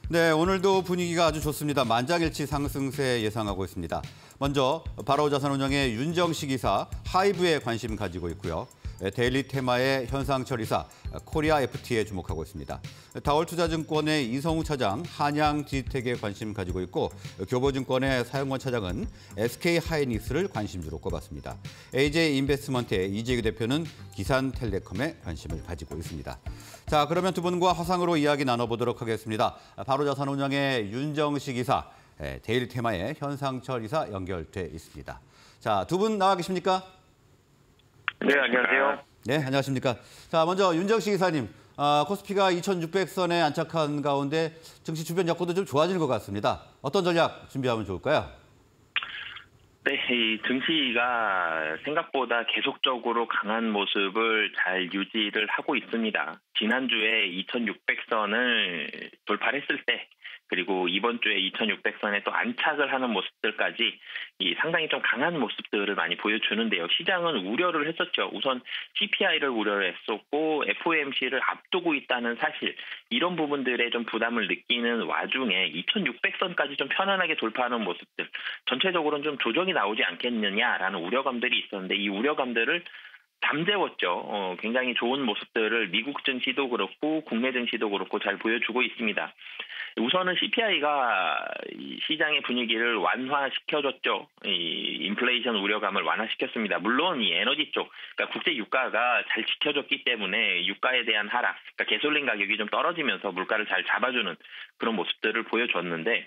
네, 오늘도 분위기가 아주 좋습니다. 만장일치 상승세 예상하고 있습니다. 먼저 바로자산운용의 윤정식 이사 하이브에 관심 가지고 있고요. 데일리 테마의 현상철 이사 코리아 FT에 주목하고 있습니다. 다올투자증권의 이성우 차장 한양 디지텍에 관심 가지고 있고 교보증권의 사영권 차장은 SK하이닉스를 관심주로 꼽았습니다. AJ인베스트먼트의 이재규 대표는 기산텔레콤에 관심을 가지고 있습니다. 자, 그러면 두 분과 화상으로 이야기 나눠보도록 하겠습니다. 바로자산운용의 윤정식 이사, 데일리 테마의 현상철 이사 연결돼 있습니다. 자, 두 분 나와 계십니까? 네, 안녕하세요. 네, 안녕하십니까. 자, 먼저 윤정식 이사님, 코스피가 2,600선에 안착한 가운데 증시 주변 여건도 좀 좋아질 것 같습니다. 어떤 전략 준비하면 좋을까요? 네, 이 증시가 생각보다 계속적으로 강한 모습을 잘 유지를 하고 있습니다. 지난주에 2,600선을 돌파했을 때, 그리고 이번 주에 2,600선에 또 안착을 하는 모습들까지 상당히 좀 강한 모습들을 많이 보여주는데요. 시장은 우려를 했었죠. 우선 CPI를 우려를 했었고 FOMC를 앞두고 있다는 사실, 이런 부분들에 좀 부담을 느끼는 와중에 2,600선까지 좀 편안하게 돌파하는 모습들, 전체적으로는 좀 조정이 나오지 않겠느냐라는 우려감들이 있었는데 이 우려감들을 잠재웠죠. 굉장히 좋은 모습들을 미국 증시도 그렇고 국내 증시도 그렇고 잘 보여주고 있습니다. 우선은 CPI가 시장의 분위기를 완화시켜줬죠. 이 인플레이션 우려감을 완화시켰습니다. 물론 이 에너지 쪽, 그러니까 국제 유가가 잘 지켜졌기 때문에 유가에 대한 하락, 그러니까 가솔린 가격이 좀 떨어지면서 물가를 잘 잡아주는 그런 모습들을 보여줬는데,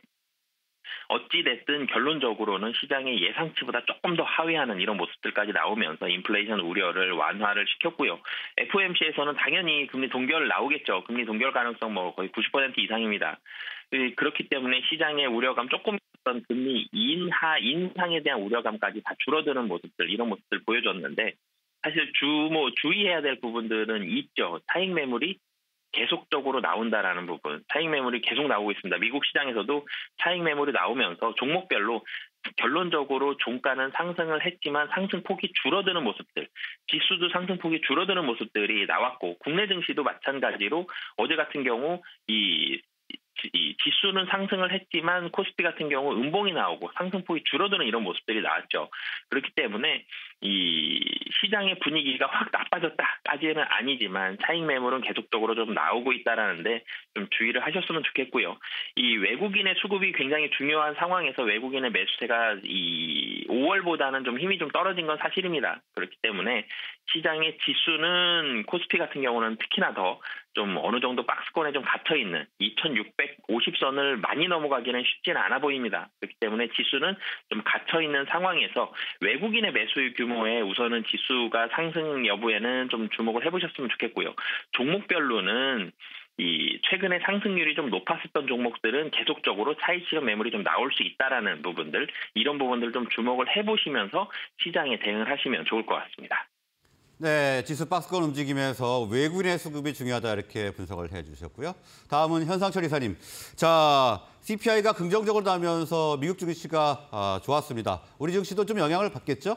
어찌됐든 결론적으로는 시장의 예상치보다 조금 더 하회하는 이런 모습들까지 나오면서 인플레이션 우려를 완화를 시켰고요. FOMC에서는 당연히 금리 동결 나오겠죠. 금리 동결 가능성 거의 90% 이상입니다. 그렇기 때문에 시장의 우려감 조금 있었던 금리 인상에 대한 우려감까지 다 줄어드는 모습들, 이런 모습들 보여줬는데, 사실 주의해야 될 부분들은 있죠. 차익 매물이 계속적으로 나온다라는 부분, 차익 매물이 계속 나오고 있습니다. 미국 시장에서도 차익 매물이 나오면서 종목별로 결론적으로 종가는 상승을 했지만 상승폭이 줄어드는 모습들, 지수도 상승폭이 줄어드는 모습들이 나왔고, 국내 증시도 마찬가지로 어제 같은 경우 이 지수는 상승을 했지만 코스피 같은 경우 음봉이 나오고 상승폭이 줄어드는 이런 모습들이 나왔죠. 그렇기 때문에 이 시장의 분위기가 확 나빠졌다까지는 아니지만 차익 매물은 계속적으로 좀 나오고 있다라는데 좀 주의를 하셨으면 좋겠고요. 이 외국인의 수급이 굉장히 중요한 상황에서 외국인의 매수세가 이 5월보다는 좀 힘이 좀 떨어진 건 사실입니다. 그렇기 때문에 시장의 지수는 코스피 같은 경우는 특히나 더 좀 어느 정도 박스권에 좀 갇혀있는 2,650선을 많이 넘어가기는 쉽지는 않아 보입니다. 그렇기 때문에 지수는 좀 갇혀있는 상황에서 외국인의 매수 규모에 우선은 지수가 상승 여부에는 좀 주목을 해보셨으면 좋겠고요. 종목별로는 이 최근에 상승률이 좀 높았었던 종목들은 계속적으로 차익 실현 매물이 좀 나올 수 있다라는 부분들, 이런 부분들 좀 주목을 해보시면서 시장에 대응을 하시면 좋을 것 같습니다. 네, 지수 박스권 움직임에서 외국인의 수급이 중요하다 이렇게 분석을 해주셨고요. 다음은 현상철 이사님. 자, CPI가 긍정적으로 나면서 미국 증시가 좋았습니다. 우리 증시도 좀 영향을 받겠죠?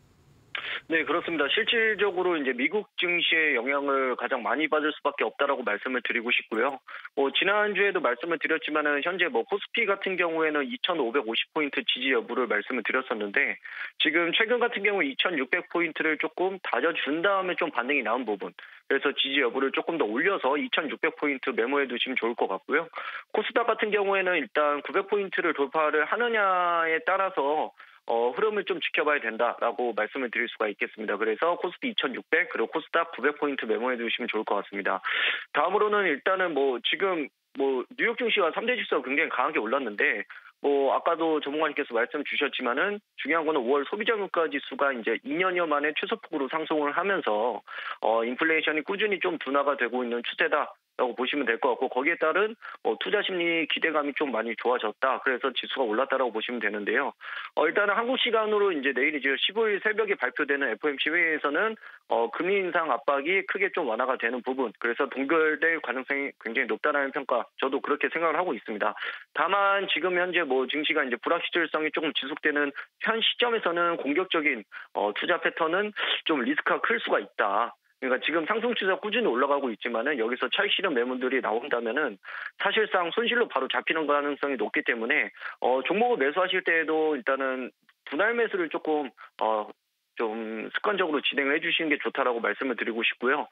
네, 그렇습니다. 실질적으로 이제 미국 증시의 영향을 가장 많이 받을 수밖에 없다라고 말씀을 드리고 싶고요. 지난주에도 말씀을 드렸지만은 현재 코스피 같은 경우에는 2,550포인트 지지 여부를 말씀을 드렸었는데, 지금 최근 같은 경우 2,600포인트를 조금 다져준 다음에 좀 반등이 나온 부분, 그래서 지지 여부를 조금 더 올려서 2,600포인트 메모해 두시면 좋을 것 같고요. 코스닥 같은 경우에는 일단 900포인트를 돌파를 하느냐에 따라서 흐름을 좀 지켜봐야 된다라고 말씀을 드릴 수가 있겠습니다. 그래서 코스피 2,600 그리고 코스닥 900포인트 메모해 두시면 좋을 것 같습니다. 다음으로는 일단은 지금 뉴욕 증시와 3대 지수가 굉장히 강하게 올랐는데, 아까도 전문가님께서 말씀 주셨지만은 중요한 거는 5월 소비자 물가 지수가 이제 2년여 만에 최소폭으로 상승을 하면서 인플레이션이 꾸준히 좀 둔화가 되고 있는 추세다 라고 보시면 될 것 같고, 거기에 따른 투자 심리 기대감이 좀 많이 좋아졌다. 그래서 지수가 올랐다라고 보시면 되는데요. 일단은 한국 시간으로 이제 내일 이제 15일 새벽에 발표되는 FOMC 회의에서는 금리 인상 압박이 크게 좀 완화가 되는 부분, 그래서 동결될 가능성이 굉장히 높다라는 평가, 저도 그렇게 생각을 하고 있습니다. 다만 지금 현재 증시가 이제 불확실성이 조금 지속되는 현 시점에서는 공격적인 투자 패턴은 좀 리스크가 클 수가 있다. 그러니까 지금 상승 추세가 꾸준히 올라가고 있지만은 여기서 차익 실현 매물들이 나온다면은 사실상 손실로 바로 잡히는 가능성이 높기 때문에 종목을 매수하실 때에도 일단은 분할 매수를 조금 좀 습관적으로 진행을 해주시는 게 좋다라고 말씀을 드리고 싶고요.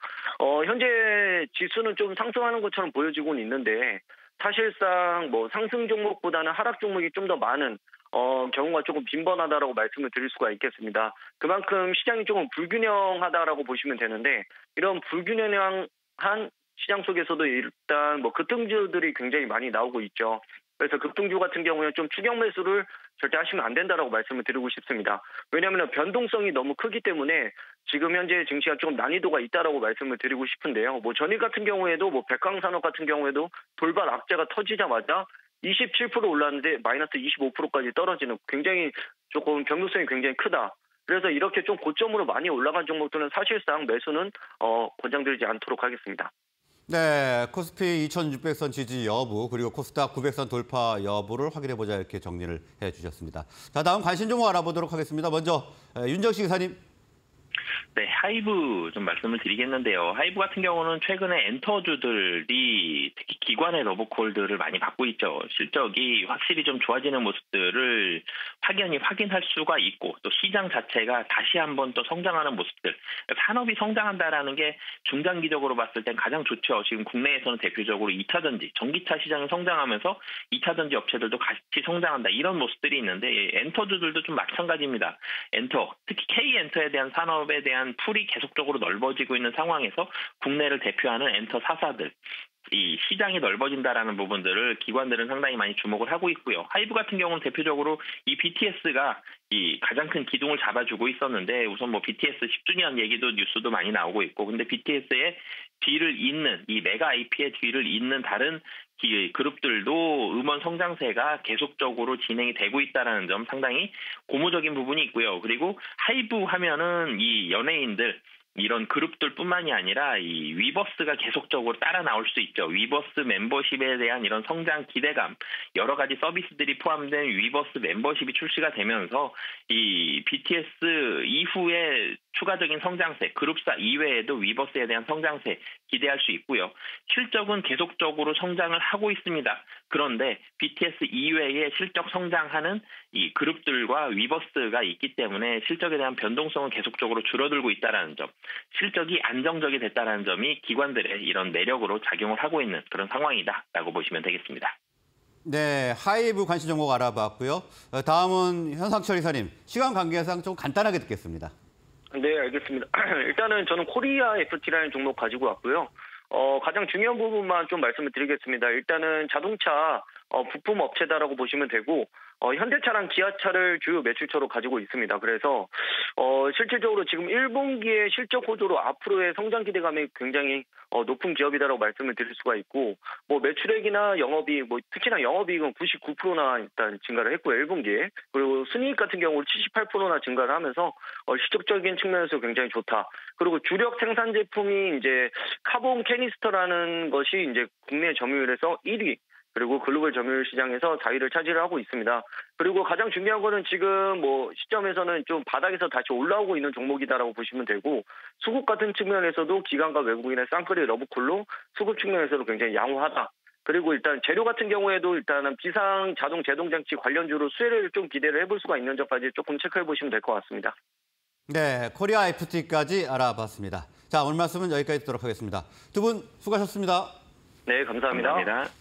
현재 지수는 좀 상승하는 것처럼 보여지고는 있는데 사실상 뭐 상승 종목보다는 하락 종목이 좀 더 많은 경우가 조금 빈번하다라고 말씀을 드릴 수가 있겠습니다. 그만큼 시장이 조금 불균형하다라고 보시면 되는데 이런 불균형한 시장 속에서도 일단 뭐 급등주들이 굉장히 많이 나오고 있죠. 그래서 급등주 같은 경우에는 좀 추격 매수를 절대 하시면 안 된다라고 말씀을 드리고 싶습니다. 왜냐하면 변동성이 너무 크기 때문에 지금 현재 증시가 좀 난이도가 있다라고 말씀을 드리고 싶은데요. 뭐 전일 같은 경우에도 뭐 백광산업 같은 경우에도 돌발 악재가 터지자마자 27% 올랐는데 마이너스 25%까지 떨어지는 굉장히 조금 변동성이 굉장히 크다. 그래서 이렇게 좀 고점으로 많이 올라간 종목들은 사실상 매수는 권장드리지 않도록 하겠습니다. 네, 코스피 2600선 지지 여부 그리고 코스닥 900선 돌파 여부를 확인해보자 이렇게 정리를 해주셨습니다. 자, 다음 관심 종목 알아보도록 하겠습니다. 먼저 윤정식 기사님. 네, 하이브 좀 말씀을 드리겠는데요. 하이브 같은 경우는 최근에 엔터주들이 특히 기관의 러브콜들을 많이 받고 있죠. 실적이 확실히 좀 좋아지는 모습들을 확연히 확인할 수가 있고 또 시장 자체가 다시 한번 또 성장하는 모습들. 산업이 성장한다라는 게 중장기적으로 봤을 땐 가장 좋죠. 지금 국내에서는 대표적으로 2차 전지, 전기차 시장이 성장하면서 2차 전지 업체들도 같이 성장한다. 이런 모습들이 있는데 엔터주들도 좀 마찬가지입니다. 엔터, 특히 K엔터에 대한 산업에 대한 풀이 계속적으로 넓어지고 있는 상황에서 국내를 대표하는 엔터 4사들 이 시장이 넓어진다라는 부분들을 기관들은 상당히 많이 주목을 하고 있고요. 하이브 같은 경우는 대표적으로 이 BTS가 이 가장 큰 기둥을 잡아주고 있었는데 우선 뭐 BTS 10주년 얘기도 뉴스도 많이 나오고 있고 근데 BTS의 뒤를 잇는 이 메가 IP의 뒤를 잇는 다른 그룹들도 음원 성장세가 계속적으로 진행이 되고 있다는 점 상당히 고무적인 부분이 있고요. 그리고 하이브 하면은 이 연예인들 이런 그룹들뿐만이 아니라 이 위버스가 계속적으로 따라 나올 수 있죠. 위버스 멤버십에 대한 이런 성장 기대감, 여러 가지 서비스들이 포함된 위버스 멤버십이 출시가 되면서 이 BTS 이후에 추가적인 성장세, 그룹사 이외에도 위버스에 대한 성장세 기대할 수 있고요. 실적은 계속적으로 성장을 하고 있습니다. 그런데 BTS 이외에 실적 성장하는 이 그룹들과 위버스가 있기 때문에 실적에 대한 변동성은 계속적으로 줄어들고 있다는 점, 실적이 안정적이 됐다는 점이 기관들의 이런 내력으로 작용을 하고 있는 그런 상황이다라고 보시면 되겠습니다. 네, 하이브 관심 종목 알아봤고요. 다음은 현상철 이사님, 시간 관계상 좀 간단하게 듣겠습니다. 네, 알겠습니다. 일단은 저는 코리아 FT라는 종목 가지고 왔고요. 가장 중요한 부분만 좀 말씀을 드리겠습니다. 일단은 자동차 부품 업체다라고 보시면 되고 현대차랑 기아차를 주요 매출처로 가지고 있습니다. 그래서 실질적으로 지금 1분기의 실적 호조로 앞으로의 성장 기대감이 굉장히 높은 기업이다라고 말씀을 드릴 수가 있고 뭐 매출액이나 영업이익 특히나 영업이익은 99%나 일단 증가를 했고요. 1분기에. 그리고 순이익 같은 경우는 78%나 증가를 하면서 실적적인 측면에서 굉장히 좋다. 그리고 주력 생산 제품이 이제 카본 캐니스터라는 것이 이제 국내 점유율에서 1위 그리고 글로벌 점유율 시장에서 4위를 차지를 하고 있습니다. 그리고 가장 중요한 거는 지금 뭐 시점에서는 좀 바닥에서 다시 올라오고 있는 종목이다라고 보시면 되고 수급 같은 측면에서도 기관과 외국인의 쌍끌이 러브콜로 수급 측면에서도 굉장히 양호하다. 그리고 일단 재료 같은 경우에도 일단은 비상 자동 제동 장치 관련주로 수혜를 좀 기대를 해볼 수가 있는 점까지 조금 체크해 보시면 될 것 같습니다. 네, 코리아 FT까지 알아봤습니다. 자, 오늘 말씀은 여기까지 듣도록 하겠습니다. 두 분 수고하셨습니다. 네, 감사합니다. 감사합니다.